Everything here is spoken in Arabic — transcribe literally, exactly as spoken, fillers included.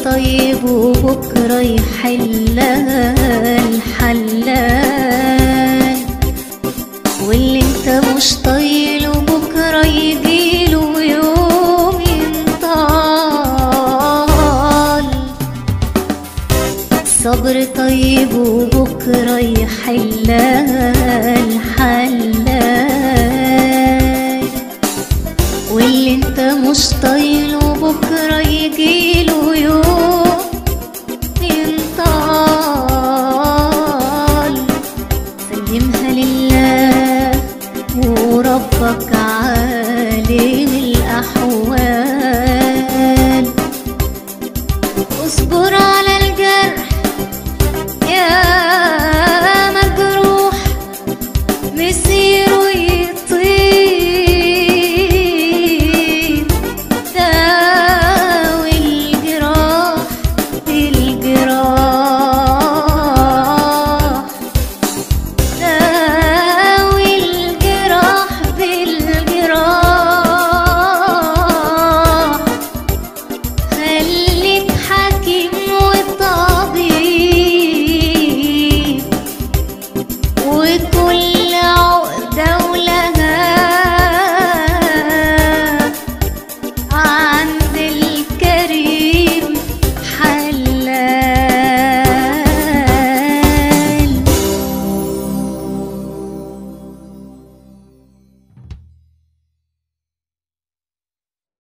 طيب وبكرة يحلها الحلال، واللي انت مش طايله بكرة يجيله يوم ينطال. الصبر طيب وبكرة يحلها الحلال، واللي انت مش طايله بكرة يجيله يوم ينطال. سلمها لله وربك عالم الأحوال.